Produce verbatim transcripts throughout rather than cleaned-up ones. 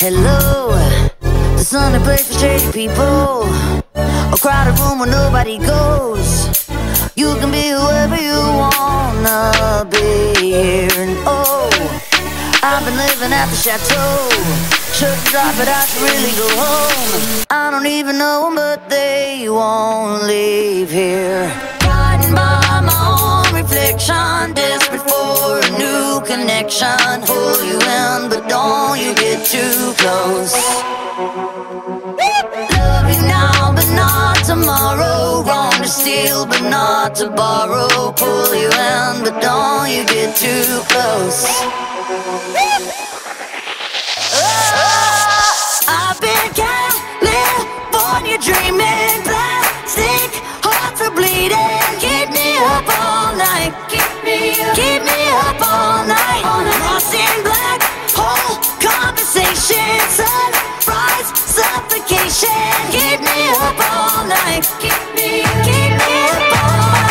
Hello, the Sunday place for shady people, a crowded room where nobody goes. You can be whoever you wanna be here. And oh, I've been living at the chateau. Should drop it, I should really go home. I don't even know them, but they won't leave here. Riding by my own reflection, desperate for a new connection. Pull you in, but don't you get too close. Love you now, but not tomorrow. Wrong to steal, but not to borrow. Pull you in, but don't you get too close. I've been California dreaming, plastic hearts are bleeding. Keep me up all night, keep me up, keep me up all night. Lost in black hole conversation, sunrise suffocation. Keep me up all night, keep me up, keep me up all night.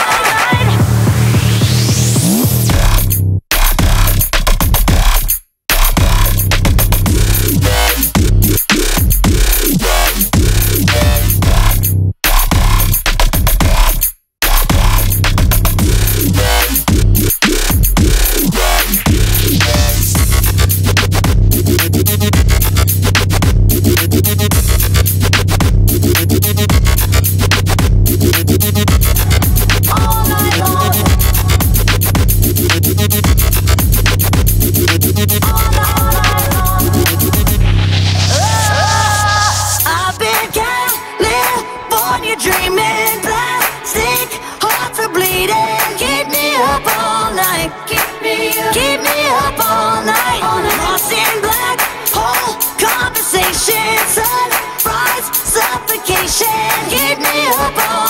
Dreaming, plastic hearts are bleeding. Keep me up all night, keep me up, keep me up all night. Lost in black hole conversation, sunrise suffocation. Keep me up all night.